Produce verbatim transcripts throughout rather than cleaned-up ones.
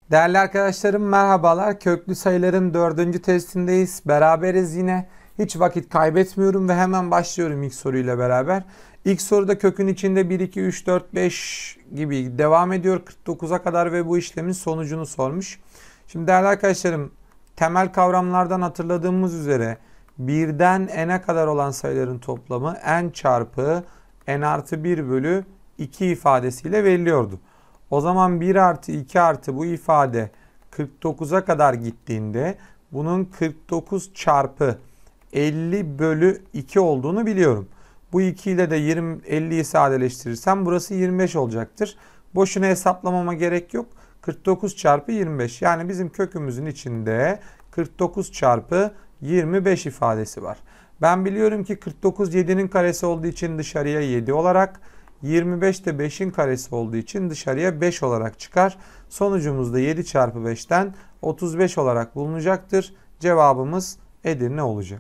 Değerli arkadaşlarım merhabalar. Köklü sayıların dördüncü testindeyiz. Beraberiz yine. Hiç vakit kaybetmiyorum ve hemen başlıyorum ilk soruyla beraber. İlk soruda kökün içinde bir, iki, üç, dört, beş gibi devam ediyor kırk dokuza kadar ve bu işlemin sonucunu sormuş. Şimdi değerli arkadaşlarım temel kavramlardan hatırladığımız üzere birden n'e kadar olan sayıların toplamı n çarpı n artı bir bölü iki ifadesiyle veriliyordu. O zaman bir artı iki artı bu ifade kırk dokuza kadar gittiğinde bunun kırk dokuz çarpı elli bölü iki olduğunu biliyorum. Bu iki ile de yirmi, elliyi sadeleştirirsem burası yirmi beş olacaktır. Boşuna hesaplamama gerek yok. kırk dokuz çarpı yirmi beş, yani bizim kökümüzün içinde kırk dokuz çarpı yirmi beş ifadesi var. Ben biliyorum ki kırk dokuz yedi'nin karesi olduğu için dışarıya yedi olarak, yirmi beş de beş'in karesi olduğu için dışarıya beş olarak çıkar. Sonucumuz da yedi çarpı beş'ten otuz beş olarak bulunacaktır. Cevabımız Edirne olacak.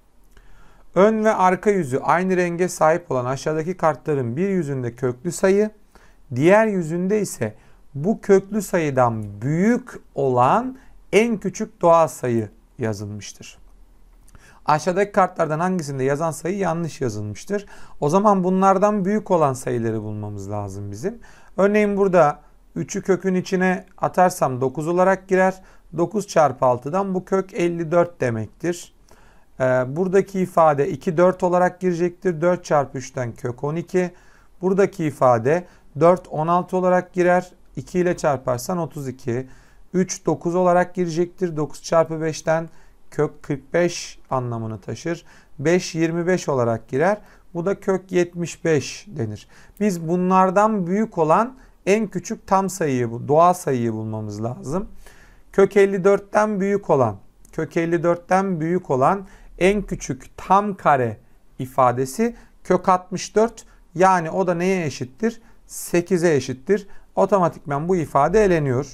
Ön ve arka yüzü aynı renge sahip olan aşağıdaki kartların bir yüzünde köklü sayı, diğer yüzünde ise bu köklü sayıdan büyük olan en küçük doğal sayı yazılmıştır. Aşağıdaki kartlardan hangisinde yazan sayı yanlış yazılmıştır? O zaman bunlardan büyük olan sayıları bulmamız lazım bizim. Örneğin burada üç'ü kökün içine atarsam dokuz olarak girer. dokuz çarpı altı'dan bu kök elli dört demektir. Ee, buradaki ifade iki, dört olarak girecektir. dört çarpı üç'ten kök on iki. Buradaki ifade dört, on altı olarak girer. iki ile çarparsan otuz iki. üç, dokuz olarak girecektir. dokuz çarpı beş'ten kök kırk beş anlamını taşır. beş, yirmi beş olarak girer. Bu da kök yetmiş beş denir. Biz bunlardan büyük olan en küçük tam sayıyı, doğal sayıyı bulmamız lazım. Kök elli dört'ten büyük olan, kök elli dört'ten büyük olan en küçük tam kare ifadesi kök altmış dört. Yani o da neye eşittir? sekiz'e eşittir. Otomatikman bu ifade eleniyor.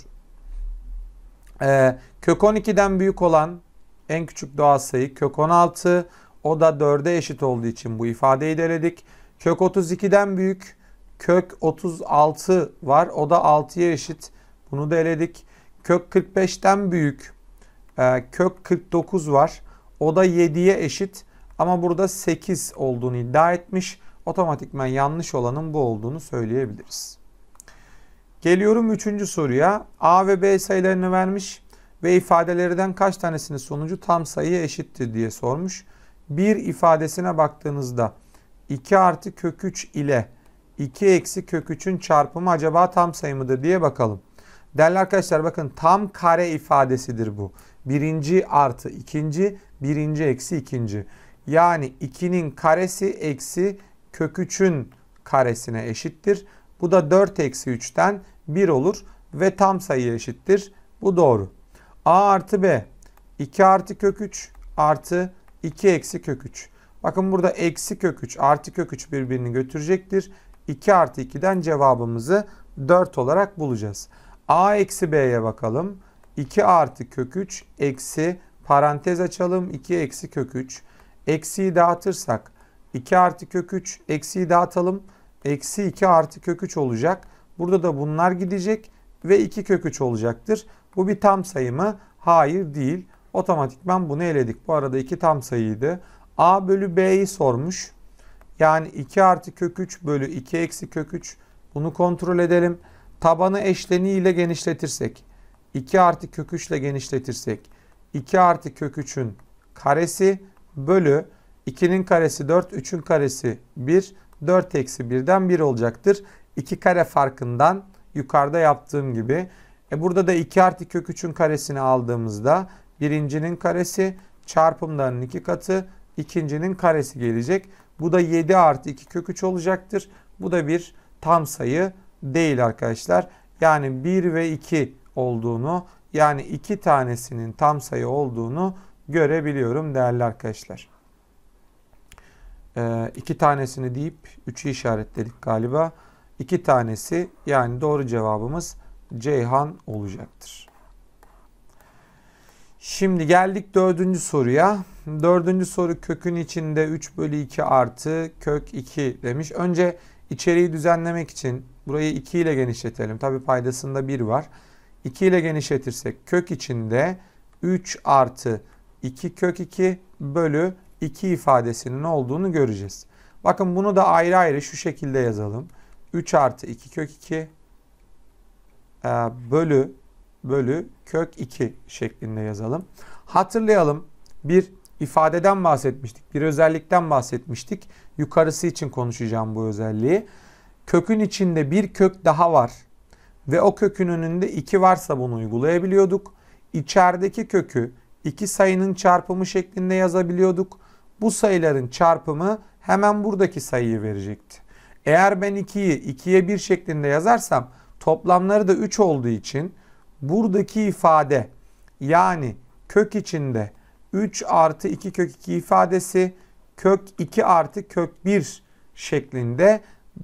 Ee, kök on iki'den büyük olan en küçük doğal sayı kök on altı. O da dört'e eşit olduğu için bu ifadeyi de eledik. Kök otuz iki'den büyük kök otuz altı var. O da altı'ya eşit. Bunu da eledik. Kök kırk beş'ten büyük e, kök kırk dokuz var. O da yedi'ye eşit. Ama burada sekiz olduğunu iddia etmiş. Otomatikman yanlış olanın bu olduğunu söyleyebiliriz. Geliyorum üçüncü soruya. A ve B sayılarını vermiş ve ifadelerden kaç tanesinin sonucu tam sayıya eşittir diye sormuş. bir ifadesine baktığınızda iki artı kök üç ile iki eksi kök üç'ün çarpımı acaba tam sayı mıdır diye bakalım. Değerli arkadaşlar bakın, tam kare ifadesidir bu. Birinci artı ikinci, birinci eksi ikinci. Yani iki'nin karesi eksi kök üç'ün karesine eşittir. Bu da dört eksi üç'ten bir olur ve tam sayıya eşittir. Bu doğru. A artı B, iki artı kök üç artı iki eksi kök üç. Bakın burada eksi kök üç artı kök üç birbirini götürecektir. iki artı iki'den cevabımızı dört olarak bulacağız. A eksi B'ye bakalım. iki artı kök üç eksi parantez açalım iki eksi kök üç. Eksiyi dağıtırsak iki artı kök üç, eksiyi dağıtalım. Eksi iki artı kök üç olacak. Burada da bunlar gidecek ve iki kök üç olacaktır. Bu bir tam sayı mı? Hayır, değil. Otomatikman bunu eledik. Bu arada iki tam sayıydı. A bölü B'yi sormuş. Yani iki artı kök üç bölü iki eksi kök üç. Bunu kontrol edelim. Tabanı eşleniğiyle genişletirsek, iki artı kök üç ile genişletirsek, iki artı kök üç'ün karesi bölü iki'nin karesi dört, üç'ün karesi bir, dört eksi bir'den bir olacaktır. iki kare farkından yukarıda yaptığım gibi. E burada da iki artı kök üç'ün karesini aldığımızda birincinin karesi çarpımlarının iki katı, ikincinin karesi gelecek. Bu da yedi artı iki kök üç olacaktır. Bu da bir tam sayı değil arkadaşlar. Yani bir ve iki olduğunu, yani iki tanesinin tam sayı olduğunu görebiliyorum değerli arkadaşlar. Ee, iki tanesini deyip üç'ü işaretledik galiba. İki tanesi, yani doğru cevabımız Ceyhan olacaktır. Şimdi geldik dördüncü soruya. Dördüncü soru kökün içinde üç bölü iki artı kök iki demiş. Önce içeriği düzenlemek için burayı iki ile genişletelim. Tabi paydasında bir var. iki ile genişletirsek kök içinde üç artı iki kök iki bölü iki ifadesinin olduğunu göreceğiz. Bakın bunu da ayrı ayrı şu şekilde yazalım. üç artı iki kök iki bölü bölü kök iki şeklinde yazalım. Hatırlayalım, bir ifadeden bahsetmiştik. Bir özellikten bahsetmiştik. Yukarısı için konuşacağım bu özelliği. Kökün içinde bir kök daha var ve o kökün önünde iki varsa bunu uygulayabiliyorduk. İçerideki kökü iki sayının çarpımı şeklinde yazabiliyorduk. Bu sayıların çarpımı hemen buradaki sayıyı verecekti. Eğer ben ikiyi ikiye bir şeklinde yazarsam toplamları da üç olduğu için buradaki ifade, yani kök içinde üç artı iki kök iki ifadesi kök iki artı kök bir şeklinde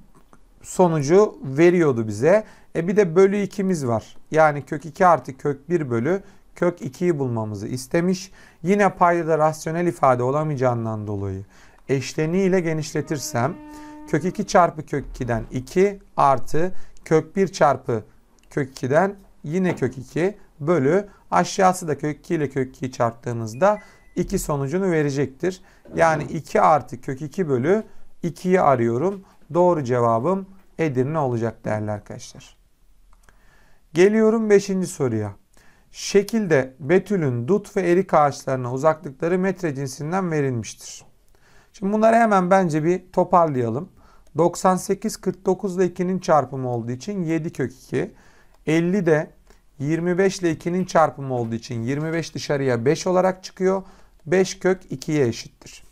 sonucu veriyordu bize. E bir de bölü ikimiz var. Yani kök iki artı kök bir bölü kök ikiyi bulmamızı istemiş. Yine paydada rasyonel ifade olamayacağından dolayı eşleniğiyle genişletirsem kök iki çarpı kök ikiden iki artı kök bir çarpı kök ikiden yine kök iki bölü aşağısı da kök iki ile kök ikiyi çarptığınızda iki sonucunu verecektir. Yani iki artı kök iki bölü ikiyi arıyorum. Doğru cevabım Edirne olacak değerli arkadaşlar. Geliyorum beşinci soruya. Şekilde betülün dut ve erik ağaçlarına uzaklıkları metre cinsinden verilmiştir. Şimdi bunları hemen bence bir toparlayalım. doksan sekiz kırk dokuz ile ikinin çarpımı olduğu için yedi kök iki. elli de yirmi beş ile ikinin çarpımı olduğu için yirmi beş dışarıya beş olarak çıkıyor. beş kök ikiye eşittir.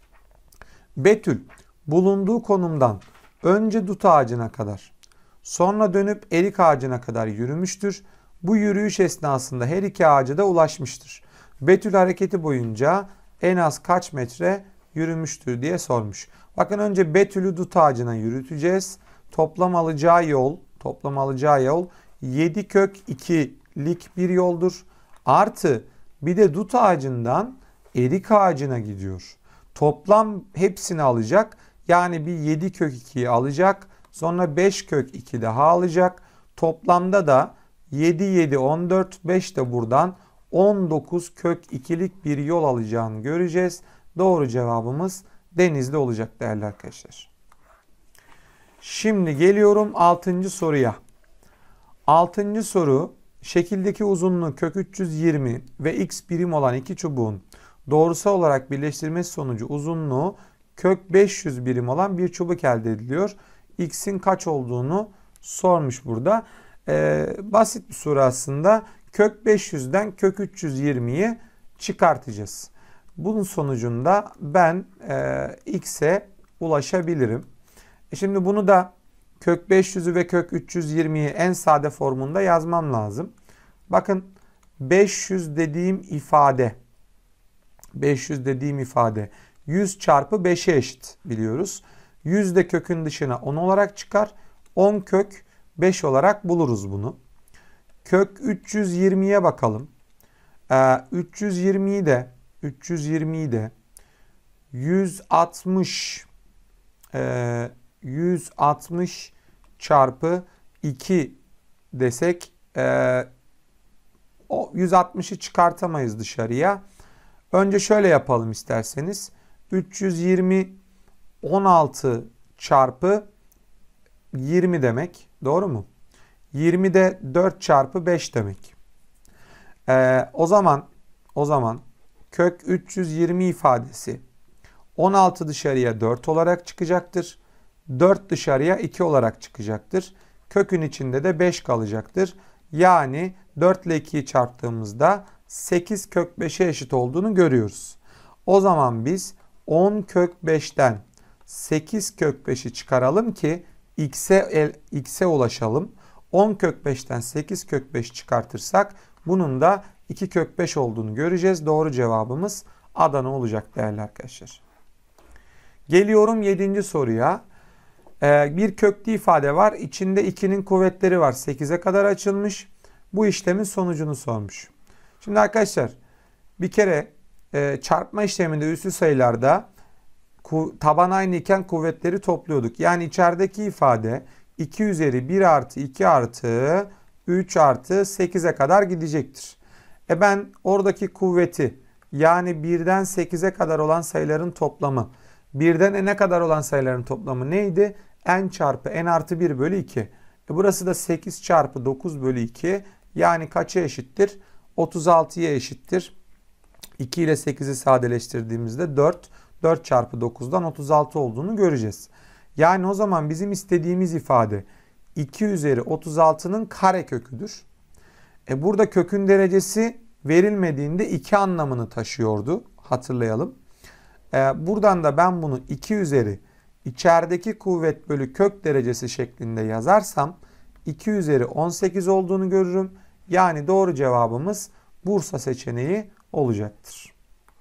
Betül bulunduğu konumdan önce dut ağacına kadar, sonra dönüp erik ağacına kadar yürümüştür. Bu yürüyüş esnasında her iki ağaca da ulaşmıştır. Betül hareketi boyunca en az kaç metre yürümüştür diye sormuş. Bakın önce Betül'ü dut ağacına yürüteceğiz. Toplam alacağı yol, toplam alacağı yol yedi kök ikilik bir yoldur. Artı bir de dut ağacından erik ağacına gidiyor. Toplam hepsini alacak. Yani bir yedi kök ikiyi alacak. Sonra beş kök iki daha alacak. Toplamda da yedi, yedi, on dört, beş de buradan on dokuz kök ikilik bir yol alacağını göreceğiz. Doğru cevabımız Denizli olacak değerli arkadaşlar. Şimdi geliyorum altıncı soruya. altıncı soru, şekildeki uzunluğu kök üç yüz yirmi ve x birim olan iki çubuğun doğrusal olarak birleştirmesi sonucu uzunluğu kök beş yüz birim olan bir çubuk elde ediliyor. X'in kaç olduğunu sormuş burada. Ee, basit bir soru aslında. Kök beş yüzden kök üç yüz yirmiyi çıkartacağız. Bunun sonucunda ben e, x'e ulaşabilirim. E şimdi bunu da kök beş yüzü ve kök üç yüz yirmiyi en sade formunda yazmam lazım. Bakın beş yüz dediğim ifade beş yüz dediğim ifade yüz çarpı beşe eşit biliyoruz. yüz de kökün dışına on olarak çıkar. on kök beş olarak buluruz bunu. Kök üç yüz yirmiye bakalım. Ee, üç yüz yirmiyi de üç yüz yirmiyi de yüz altmış e, yüz altmış çarpı iki desek e, o yüz altmışı çıkartamayız dışarıya. Önce şöyle yapalım isterseniz. üç yüz yirmi on altı çarpı yirmi demek. Doğru mu? yirmi de dört çarpı beş demek. Ee, o zaman o zaman kök üç yüz yirmi ifadesi on altı dışarıya dört olarak çıkacaktır. dört dışarıya iki olarak çıkacaktır. Kökün içinde de beş kalacaktır. Yani dört ile ikiyi çarptığımızda sekiz kök beşe eşit olduğunu görüyoruz. O zaman biz on kök beşten sekiz kök beşi çıkaralım ki x'e x'e ulaşalım. on kök beşten sekiz kök beş çıkartırsak bunun da iki kök beş olduğunu göreceğiz. Doğru cevabımız Adana olacak değerli arkadaşlar. Geliyorum yedinci soruya. Ee, bir köklü ifade var. İçinde ikinin kuvvetleri var. sekize kadar açılmış. Bu işlemin sonucunu sormuş. Şimdi arkadaşlar bir kere e, çarpma işleminde üslü sayılarda taban aynı iken kuvvetleri topluyorduk. Yani içerideki ifade iki üzeri bir artı iki artı üç artı sekize kadar gidecektir. E ben oradaki kuvveti, yani birden sekize kadar olan sayıların toplamı, birden n'e kadar olan sayıların toplamı neydi? N çarpı n artı bir bölü iki. E burası da sekiz çarpı dokuz bölü iki. Yani kaça eşittir? otuz altıya eşittir. iki ile sekizi sadeleştirdiğimizde dört. dört çarpı dokuzdan otuz altı olduğunu göreceğiz. Yani o zaman bizim istediğimiz ifade iki üzeri otuz altının kareköküdür. E burada kökün derecesi verilmediğinde iki anlamını taşıyordu. Hatırlayalım. E buradan da ben bunu iki üzeri içerideki kuvvet bölü kök derecesi şeklinde yazarsam iki üzeri on sekiz olduğunu görürüm. Yani doğru cevabımız Bursa seçeneği olacaktır.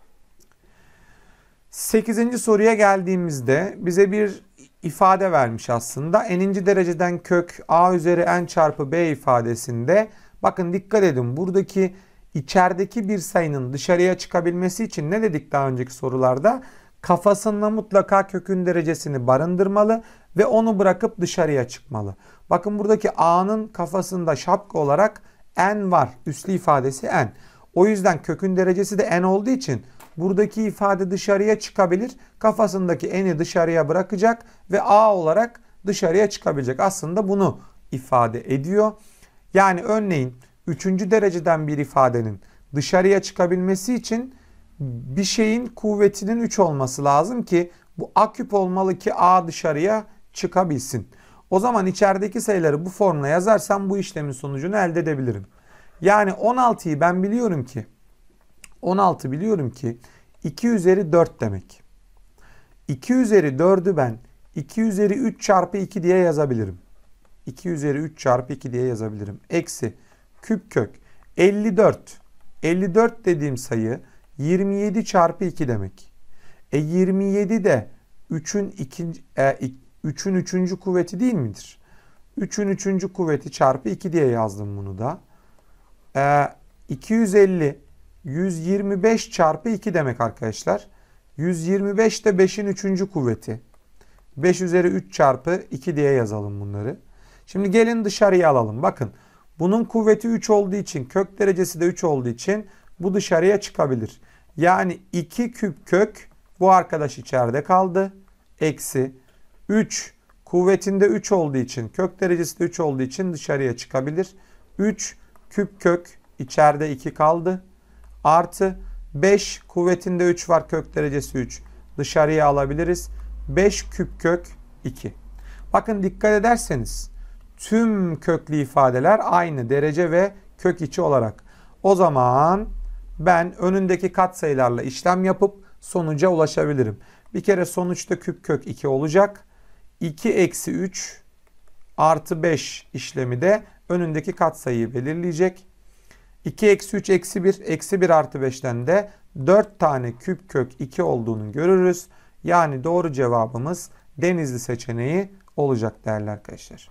sekizinci soruya geldiğimizde bize bir ifade vermiş aslında. N'inci dereceden kök a üzeri n çarpı b ifadesinde bakın dikkat edin, buradaki içerideki bir sayının dışarıya çıkabilmesi için ne dedik daha önceki sorularda? Kafasında mutlaka kökün derecesini barındırmalı ve onu bırakıp dışarıya çıkmalı. Bakın buradaki a'nın kafasında şapka olarak n var. Üslü ifadesi n. O yüzden kökün derecesi de n olduğu için buradaki ifade dışarıya çıkabilir. Kafasındaki n'i dışarıya bırakacak ve a olarak dışarıya çıkabilecek. Aslında bunu ifade ediyor. Yani örneğin üçüncü dereceden bir ifadenin dışarıya çıkabilmesi için bir şeyin kuvvetinin üç olması lazım ki bu a küp olmalı ki a dışarıya çıkabilsin. O zaman içerideki sayıları bu formla yazarsam bu işlemin sonucunu elde edebilirim. Yani on altıyı ben biliyorum ki on altı biliyorum ki iki üzeri dört demek. iki üzeri dördü ben iki üzeri üç çarpı iki diye yazabilirim. iki üzeri üç çarpı iki diye yazabilirim. Eksi küp kök elli dört. elli dört dediğim sayı yirmi yedi çarpı iki demek. E yirmi yedi de üçün ikinci e, üçün üçüncü kuvveti değil midir? üçün üçüncü kuvveti çarpı iki diye yazdım bunu da. E, iki yüz elli yüz yirmi beş çarpı iki demek arkadaşlar. yüz yirmi beş de beşin üçüncü kuvveti. beş üzeri üç çarpı iki diye yazalım bunları. Şimdi gelin dışarıya alalım. Bakın bunun kuvveti üç olduğu için, kök derecesi de üç olduğu için bu dışarıya çıkabilir. Yani iki küp kök, bu arkadaş içeride kaldı. Eksi üç kuvvetinde üç olduğu için, kök derecesi de üç olduğu için dışarıya çıkabilir. üç küp kök içeride iki kaldı. Artı beş kuvvetinde üç var, kök derecesi üç. Dışarıya alabiliriz. beş küp kök iki. Bakın dikkat ederseniz tüm köklü ifadeler aynı derece ve kök içi olarak. O zaman ben önündeki katsayılarla işlem yapıp sonuca ulaşabilirim. Bir kere sonuçta küp kök iki olacak. iki eksi üç artı beş işlemi de önündeki katsayıyı belirleyecek. iki eksi üç eksi bir, eksi bir artı beşten de dört tane küp kök iki olduğunu görürüz. Yani doğru cevabımız Denizli seçeneği olacak değerli arkadaşlar.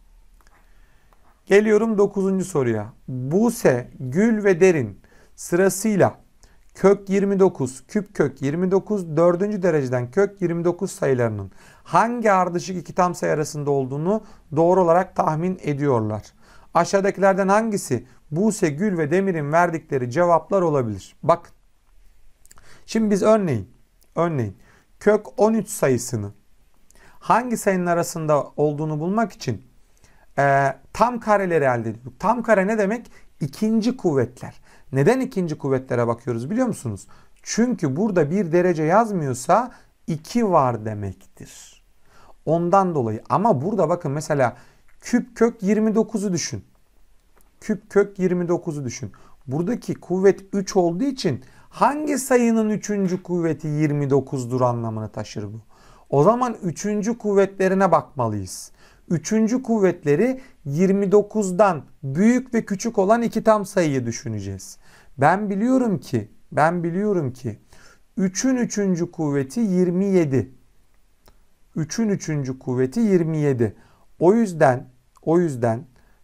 Geliyorum dokuzuncu soruya. Buse, Gül ve Derin sırasıyla kök yirmi dokuz, küp kök yirmi dokuz, dördüncü dereceden kök yirmi dokuz sayılarının hangi ardışık iki tam sayı arasında olduğunu doğru olarak tahmin ediyorlar. Aşağıdakilerden hangisi Buse, Gül ve Demir'in verdikleri cevaplar olabilir? Bak. Şimdi biz örneğin örneğin kök on üç sayısını hangi sayının arasında olduğunu bulmak için e, tam kareleri elde ediyorduk. Tam kare ne demek? İkinci kuvvetler. Neden ikinci kuvvetlere bakıyoruz biliyor musunuz? Çünkü burada bir derece yazmıyorsa iki var demektir. Ondan dolayı. Ama burada bakın mesela küp kök yirmi dokuzu düşün. Küp kök yirmi dokuzu düşün. Buradaki kuvvet üç olduğu için hangi sayının üçüncü kuvveti yirmi dokuzdur anlamını taşır bu. O zaman üçüncü kuvvetlerine bakmalıyız. Üçüncü kuvvetleri yirmi dokuzdan büyük ve küçük olan iki tam sayıyı düşüneceğiz. Ben biliyorum ki, ben biliyorum ki üçün üçüncü kuvveti yirmi yedi. üçün üçüncü kuvveti yirmi yedi. O yüzden, o yüzden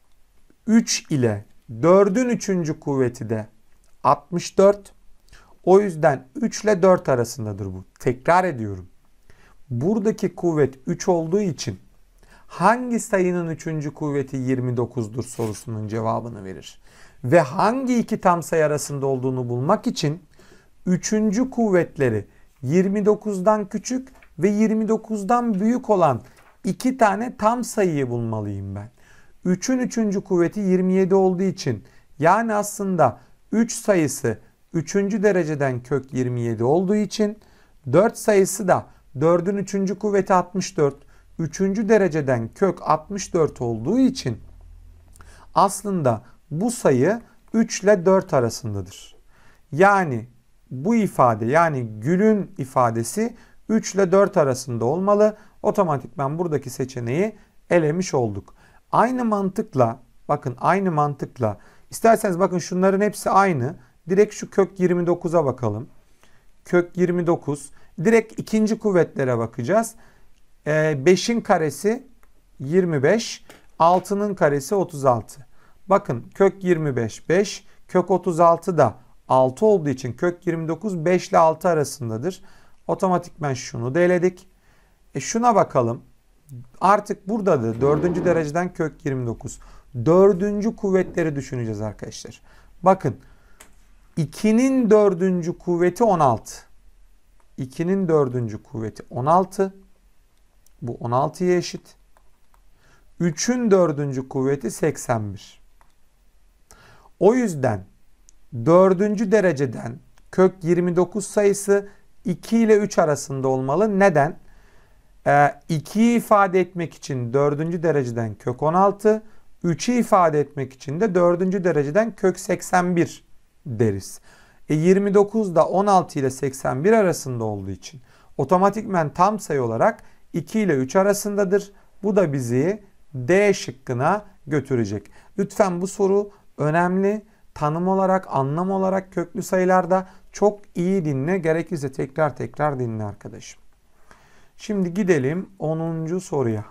üç ile dördün üçüncü kuvveti de altmış dört. O yüzden üç ile dört arasındadır bu. Tekrar ediyorum. Buradaki kuvvet üç olduğu için hangi sayının üçüncü kuvveti yirmi dokuzdur sorusunun cevabını verir. Ve hangi iki tam sayı arasında olduğunu bulmak için üçüncü kuvvetleri yirmi dokuzdan küçük ve yirmi dokuzdan büyük olan iki tane tam sayıyı bulmalıyım ben. üçün üçüncü kuvveti yirmi yedi olduğu için, yani aslında üç sayısı üçüncü dereceden kök yirmi yedi olduğu için, dört sayısı da dördün üçüncü kuvveti altmış dört, üçüncü dereceden kök altmış dört olduğu için aslında bu sayı üç ile dört arasındadır. Yani bu ifade, yani Gül'ün ifadesi üç ile dört arasında olmalı. Otomatikman buradaki seçeneği elemiş olduk. Aynı mantıkla, bakın aynı mantıkla, isterseniz bakın şunların hepsi aynı. Direkt şu kök yirmi dokuza bakalım. Kök yirmi dokuz. Direkt ikinci kuvvetlere bakacağız. beşin karesi yirmi beş. altının karesi otuz altı. Bakın kök yirmi beş beş. Kök otuz altı da altı olduğu için kök yirmi dokuz beş ile altı arasındadır. Otomatikman şunu da eledik. E şuna bakalım. Artık burada da dördüncü dereceden kök yirmi dokuz. Dördüncü kuvvetleri düşüneceğiz arkadaşlar. Bakın ikinin dördüncü kuvveti on altı. ikinin dördüncü kuvveti on altı. Bu on altıya eşit. üçün dördüncü kuvveti seksen bir. O yüzden dördüncü dereceden kök yirmi dokuz sayısı iki ile üç arasında olmalı. Neden? Ee, ikiyi ifade etmek için dördüncü dereceden kök on altı, üçü ifade etmek için de dördüncü dereceden kök seksen bir deriz. E yirmi dokuz da on altı ile seksen bir arasında olduğu için otomatikmen tam sayı olarak iki ile üç arasındadır. Bu da bizi D şıkkına götürecek. Lütfen bu soru önemli. Tanım olarak, anlam olarak köklü sayılarda çok iyi dinle. Gerekirse tekrar tekrar dinle arkadaşım. Şimdi gidelim onuncu soruya.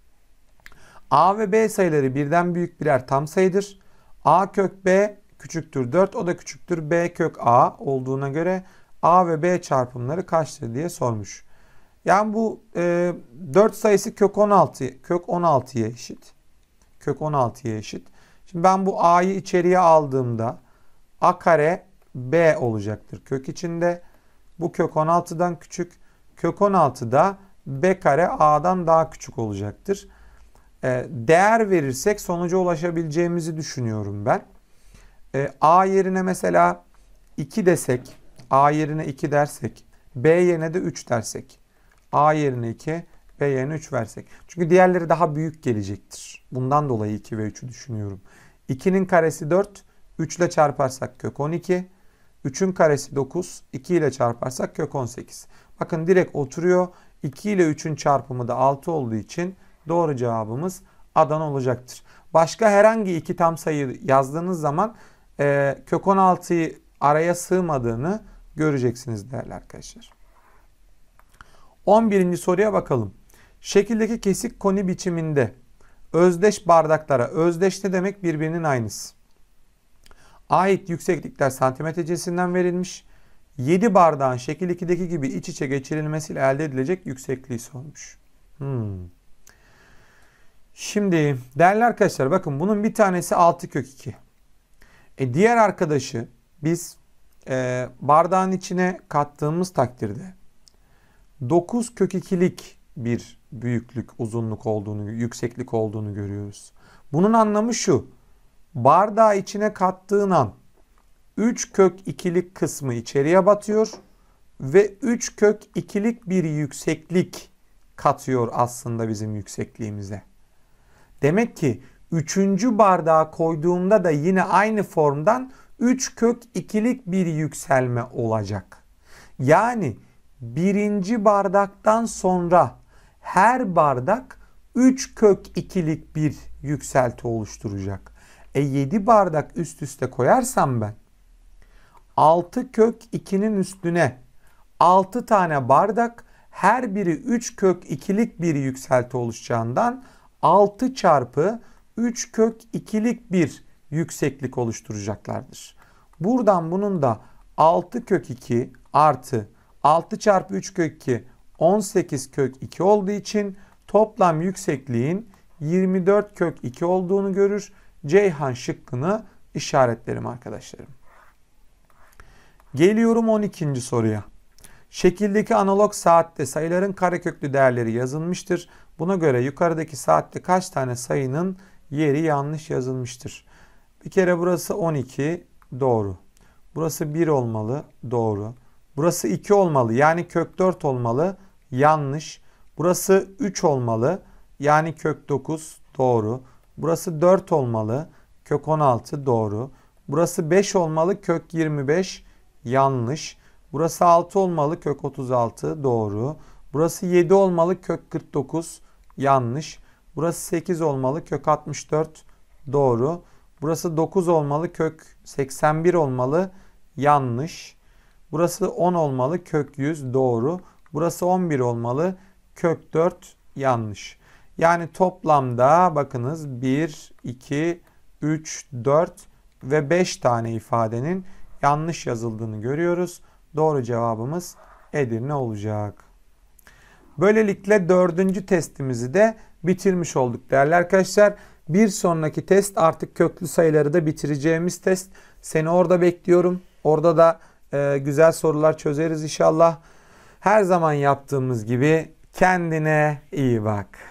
A ve B sayıları birden büyük birer tam sayıdır. A kök B küçüktür dört, o da küçüktür B kök A olduğuna göre A ve B çarpımları kaçtır diye sormuş. Yani bu e, dört sayısı kök on altı, kök on altıya eşit. Kök on altıya eşit. Şimdi ben bu A'yı içeriye aldığımda A kare B olacaktır kök içinde. Bu kök on altıdan küçük. Kök on altı da B kare A'dan daha küçük olacaktır. E, değer verirsek sonuca ulaşabileceğimizi düşünüyorum ben. E, A yerine mesela iki desek, A yerine iki dersek, B yerine de üç dersek. A yerine iki, B yerine üç versek. Çünkü diğerleri daha büyük gelecektir. Bundan dolayı iki ve üçü düşünüyorum. ikinin karesi dört, üç ile çarparsak kök on iki. üçün karesi dokuz, iki ile çarparsak kök on sekiz. Bakın direkt oturuyor. iki ile üçün çarpımı da altı olduğu için doğru cevabımız Adana olacaktır. Başka herhangi iki tam sayı yazdığınız zaman e, kök on altıyı araya sığmadığını göreceksiniz değerli arkadaşlar. on birinci soruya bakalım. Şekildeki kesik koni biçiminde özdeş bardaklara, özdeş ne demek? Birbirinin aynısı, ait yükseklikler santimetre cinsinden verilmiş. yedi bardağın şekil ikideki gibi iç içe geçirilmesiyle elde edilecek yüksekliği sormuş. Hmm. Şimdi değerli arkadaşlar bakın bunun bir tanesi altı kök iki. E diğer arkadaşı biz e, bardağın içine kattığımız takdirde dokuz kök ikilik bir büyüklük, uzunluk olduğunu, yükseklik olduğunu görüyoruz. Bunun anlamı şu. Bardağı içine kattığın an üç kök ikilik kısmı içeriye batıyor ve üç kök ikilik bir yükseklik katıyor aslında bizim yüksekliğimize. Demek ki üçüncü bardağı koyduğumda da yine aynı formdan üç kök ikilik bir yükselme olacak. Yani birinci bardaktan sonra her bardak üç kök ikilik bir yükselti oluşturacak. E yedi bardak üst üste koyarsam ben altı kök ikinin üstüne altı tane bardak, her biri üç kök ikilik bir yükselti oluşacağından altı çarpı üç kök ikilik bir yükseklik oluşturacaklardır. Buradan bunun da altı kök iki artı altı çarpı üç kök iki on sekiz kök iki olduğu için toplam yüksekliğin yirmi dört kök iki olduğunu görür. Ceyhan şıkkını işaretlerim arkadaşlarım. Geliyorum on ikinci soruya. Şekildeki analog saatte sayıların kareköklü değerleri yazılmıştır. Buna göre yukarıdaki saatte kaç tane sayının yeri yanlış yazılmıştır? Bir kere burası on iki, doğru. Burası bir olmalı, doğru. Burası iki olmalı, yani kök dört olmalı, yanlış. Burası üç olmalı, yani kök dokuz, doğru. Burası dört olmalı, kök on altı, doğru. Burası beş olmalı, kök yirmi beş, yanlış. Burası altı olmalı, kök otuz altı, doğru. Burası yedi olmalı, kök kırk dokuz, yanlış. Burası sekiz olmalı, kök altmış dört, doğru. Burası dokuz olmalı, kök seksen bir olmalı, yanlış. Burası on olmalı, kök yüz, doğru. Burası on bir olmalı, kök dört, yanlış. Yani toplamda bakınız bir, iki, üç, dört ve beş tane ifadenin yanlış yazıldığını görüyoruz. Doğru cevabımız Edirne olacak. Böylelikle dördüncü testimizi de bitirmiş olduk değerli arkadaşlar. Bir sonraki test artık köklü sayıları da bitireceğimiz test. Seni orada bekliyorum. Orada da e, güzel sorular çözeriz inşallah. Her zaman yaptığımız gibi kendine iyi bak.